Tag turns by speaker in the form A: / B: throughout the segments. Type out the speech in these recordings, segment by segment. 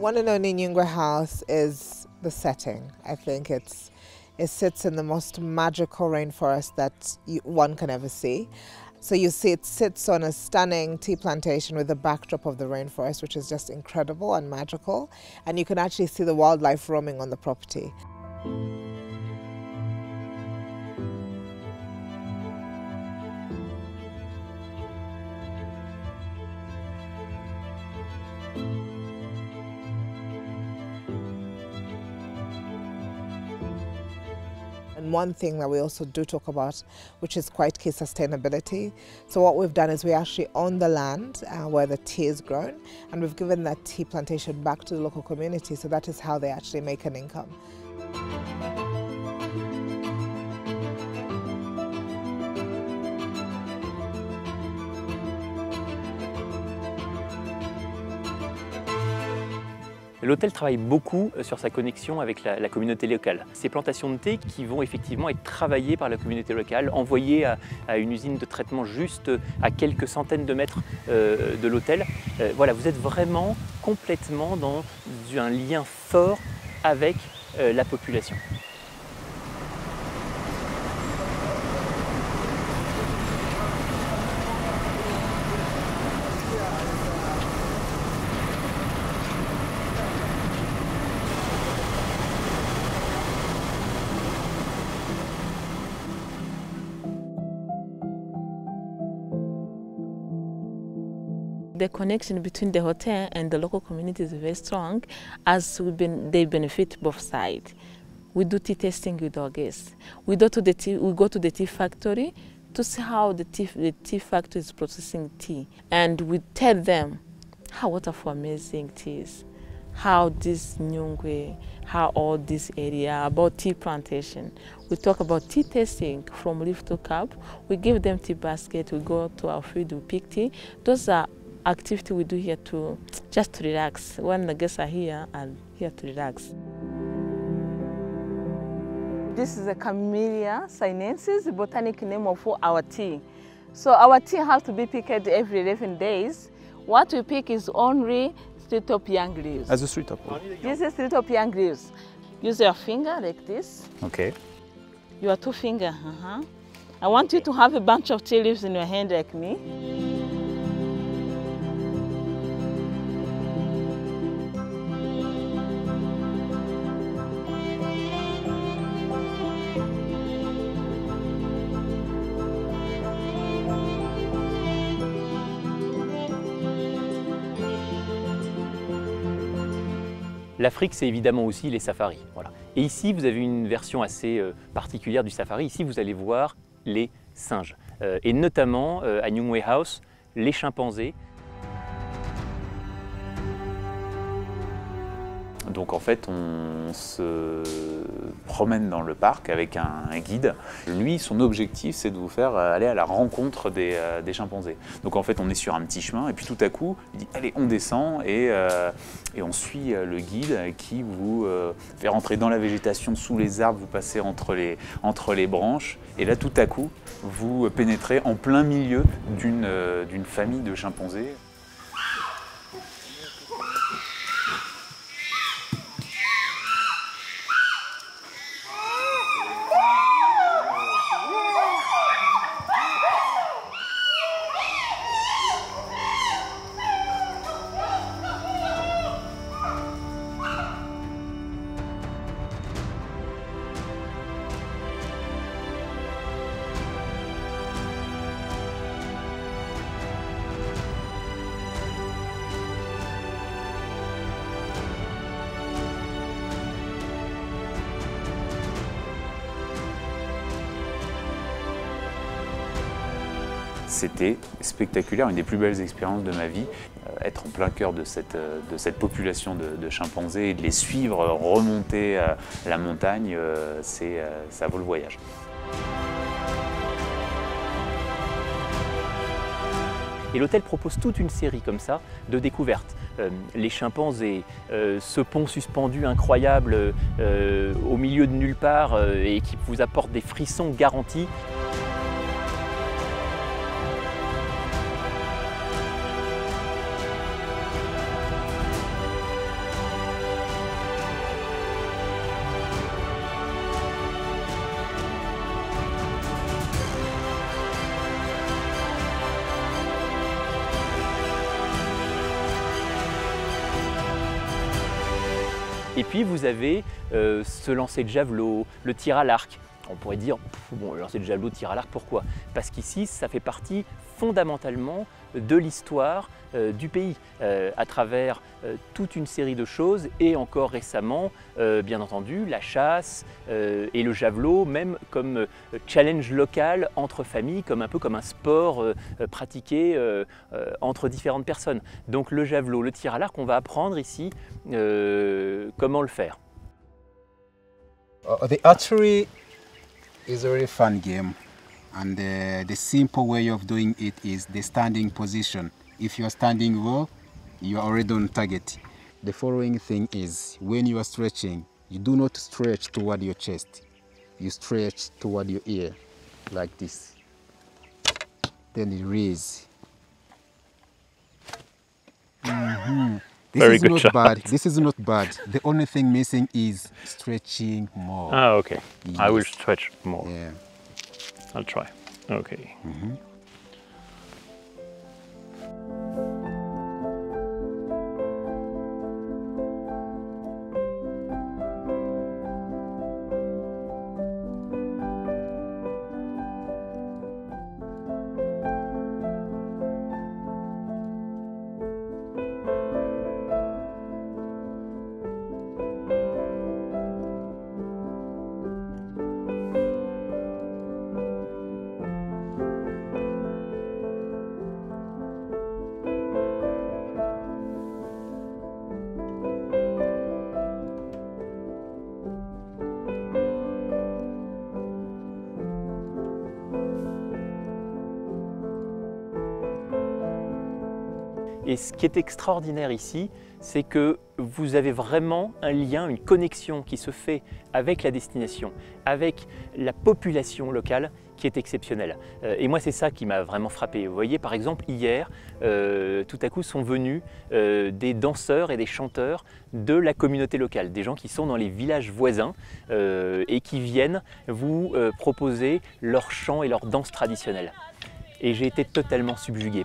A: One and only Nyungwe House is the setting. I think it sits in the most magical rainforest that one can ever see. So you see it sits on a stunning tea plantation with the backdrop of the rainforest, which is just incredible and magical. And you can actually see the wildlife roaming on the property. And one thing that we also do talk about, which is quite key, sustainability. So what we've done is we actually own the land where the tea is grown, and we've given that tea plantation back to the local community, so that is how they actually make an income.
B: L'hôtel travaille beaucoup sur sa connexion avec la communauté locale. Ces plantations de thé qui vont effectivement être travaillées par la communauté locale, envoyées à une usine de traitement juste à quelques centaines de mètres de l'hôtel. Voilà, vous êtes vraiment complètement dans un lien fort avec la population.
C: The connection between the hotel and the local community is very strong, as they benefit both sides. We do tea tasting with our guests. We go to the tea factory to see how the tea factory is processing tea, and we tell them how wonderful, amazing teas, how this Nyungwe, how all this area, about tea plantation. We talk about tea tasting from leaf to cup. We give them tea basket. We go to our field, we pick tea. Those are activity we do here to just to relax. When the guests are here, and here to relax. This is a Camellia sinensis, the botanic name of our tea. So our tea has to be picked every 11 days. What we pick is only straight up young leaves.
D: As a straight up?
C: This is straight up young leaves. Use your finger like this.
D: Okay.
C: Your two fingers. I want you to have a bunch of tea leaves in your hand like me.
B: L'Afrique, c'est évidemment aussi les safaris. Voilà. Et ici, vous avez une version assez particulière du safari. Ici, vous allez voir les singes. Et notamment, à Nyungwe House, les chimpanzés.
D: Donc en fait, on se promène dans le parc avec un guide. Lui, son objectif, c'est de vous faire aller à la rencontre des chimpanzés. Donc en fait, on est sur un petit chemin et puis tout à coup, il dit « Allez, on descend » et on suit le guide qui vous fait rentrer dans la végétation, sous les arbres, vous passez entre les branches. Et là, tout à coup, vous pénétrez en plein milieu d'une famille de chimpanzés. C'était spectaculaire, une des plus belles expériences de ma vie. Être en plein cœur de cette population de chimpanzés et de les suivre remonter la montagne, ça vaut le voyage.
B: Et l'hôtel propose toute une série comme ça de découvertes. Les chimpanzés, ce pont suspendu incroyable au milieu de nulle part et qui vous apporte des frissons garantis. Et puis vous avez ce lancer de javelot, le tir à l'arc. On pourrait dire, bon, lancer de javelot, tir à l'arc, pourquoi? Parce qu'ici, ça fait partie fondamentalement de l'histoire du pays, à travers toute une série de choses, et encore récemment, bien entendu, la chasse et le javelot, même comme challenge local entre familles, un peu comme un sport pratiqué entre différentes personnes. Donc le javelot, le tir à l'arc, on va apprendre ici comment le faire.
E: The archery is a very fun game, and the simple way of doing it is the standing position. If you are standing well, you are already on target. The following thing is, when you are stretching, you do not stretch toward your chest. You stretch toward your ear, like this. Then you raise. This
B: Very
E: is
B: good
E: not
B: shot.
E: bad. This is not bad. The only thing missing is stretching more.
B: Ah, okay. I will
E: Yes.
B: stretch more.
E: Yeah.
B: I'll try. Okay. Et ce qui est extraordinaire ici, c'est que vous avez vraiment un lien, une connexion qui se fait avec la destination, avec la population locale qui est exceptionnelle. Et moi, c'est ça qui m'a vraiment frappé. Vous voyez, par exemple, hier, tout à coup sont venus des danseurs et des chanteurs de la communauté locale, des gens qui sont dans les villages voisins et qui viennent vous proposer leurs chants et leurs danses traditionnelles. Et j'ai été totalement subjugué.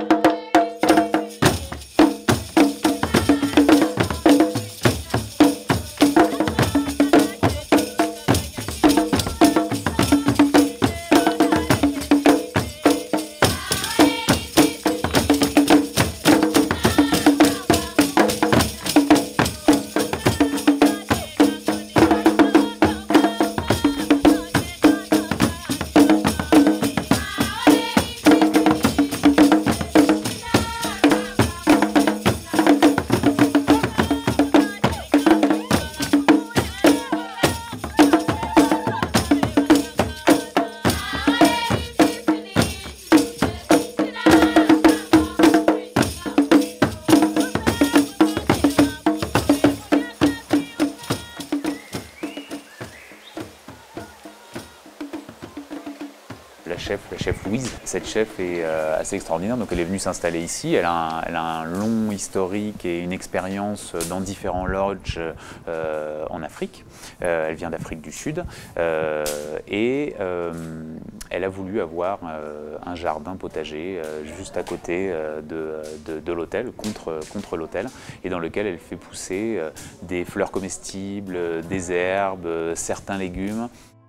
D: La chef Louise. Cette chef est assez extraordinaire, donc elle est venue s'installer ici. Elle a un long historique et une expérience dans différents lodges en Afrique. Elle vient d'Afrique du Sud et elle a voulu avoir un jardin potager juste à côté de l'hôtel, contre l'hôtel, et dans lequel elle fait pousser des fleurs comestibles, des herbes, certains légumes.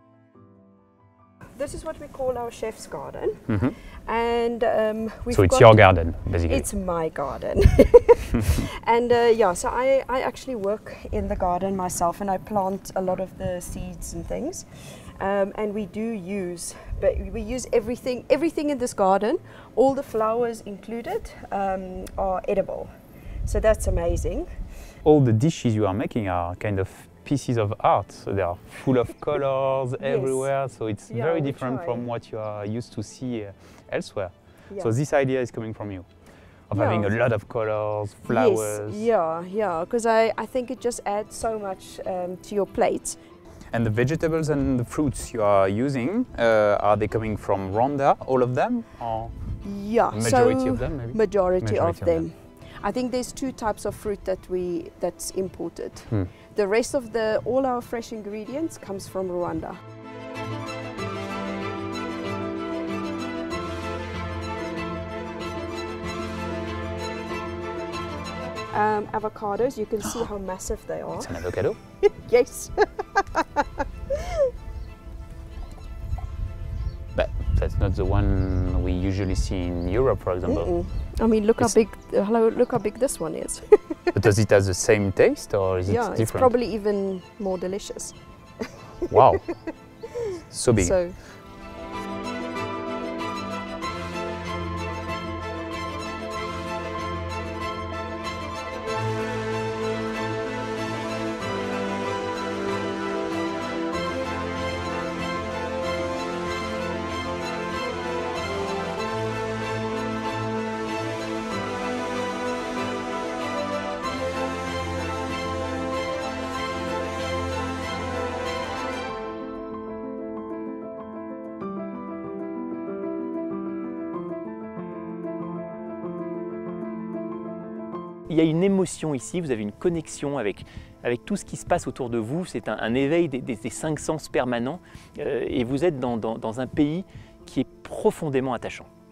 F: This is what we call our chef's garden, and we've
B: So it's
F: got,
B: your garden, basically.
F: It's my garden, and yeah, so I actually work in the garden myself, and I plant a lot of the seeds and things, and we use everything in this garden, all the flowers included, are edible, so that's amazing.
B: All the dishes you are making are kind of pieces of art, so they are full of colors everywhere, so it's very different from what you are used to see elsewhere.
F: Yeah.
B: So this idea is coming from you, of having a lot of colors, flowers.
F: Yes, yeah, because I think it just adds so much to your plate.
B: And the vegetables and the fruits you are using, are they coming from Rwanda, all of them? Or
F: Yeah,
B: majority
F: so
B: of them, maybe?
F: Majority of
B: of
F: them. I think there's two types of fruit that's imported. The rest of all our fresh ingredients comes from Rwanda. avocados. You can see how massive they are.
D: It's an avocado?
F: Yes.
D: But that's not the one we usually see in Europe, for example.
F: I mean, look how big. Look how big this one is.
D: But does it have the same taste, or is it
F: Yeah,
D: different?
F: it's probably even more delicious.
D: Wow, so big.
F: So,
B: Il y a une émotion ici, vous avez une connexion avec tout ce qui se passe autour de vous, c'est un éveil des cinq sens permanents et vous êtes dans un pays qui est profondément attachant.